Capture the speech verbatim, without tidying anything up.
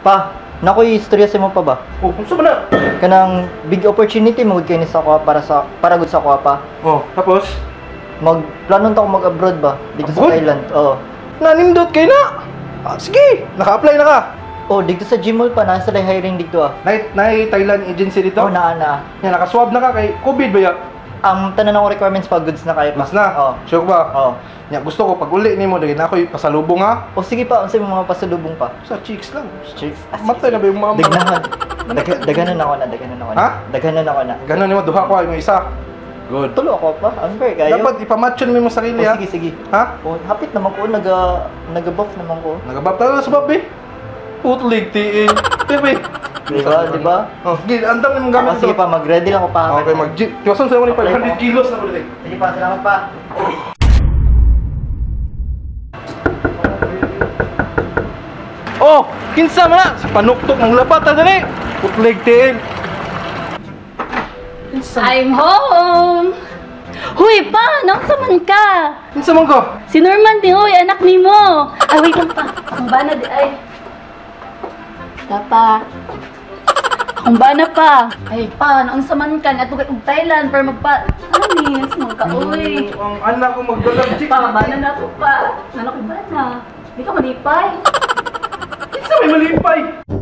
Pa, nakoy istorya sa mo pa ba? Oh, kung saan ba na? Kanang big opportunity mo kay ni sa ko para sa para gud sa ko pa. Oh, tapos? Magplano ta ko mag-abroad ba dito sa Abroad? Thailand. Oo. Nanindot kayo na! Ah, sige, naka-apply na ka. Oh, dito sa Gmall pa nasa lay hiring dito ah. Nay, nay Thailand agency dito? Oh, naa na. Yan, nakaswab na ka kay COVID ba ya? Ang tanan ng requirements pa goods na kaya pa. Mas na? Oo. Sure ba? Oo. Yan, gusto ko pag uli ni mo, dahil na ako'y pasalubong ha. O sige pa, unsay mga pasalubong pa? Sa chicks lang. Chicks. Matay na ba yung mga... Dagnahan. Dag- daganan ako na, daganan ako na. Ha? Daganan ako na. Ganon mo, duha ko ay mo isa. Good. Tulo ako pa. Amber kayo. Dapat ipamatchon mo mo sarili Oh, ha. sige, sige. Ha? Oh, hapit naman ko, naga naga-buff naman ko. Nagabab talaga sa babi. Putlig tiin. Bebe. Di ba? Di ba? Oh, sige, andam yung Oh, gamit sige pa, mag-ready lang ako pa. Okay, mag-jeep. Tiwasan sa'yo ko ni five hundred kilos na ulit. Sige pa, salamat pa. Oh, kinsa man na. Sa panuktok ng labat na dali. Putlig tiin. Kinsa man? I'm home! Huy pa! Nasa man ka? Kinsa man ko? Si Norman din, huy, anak ni mo! Ay, wait lang pa. Akong bana di, ay. Wala pa. Akong bana pa. Ay, pa, naunsa man ka? Natugay og Thailand para magpa... Ano ni? Sumang ka, uy. Ang anak ko magdalag chick. Pa, bana na ako pa. Nanak ko bana. Di ka malipay. Kinsa may malipay?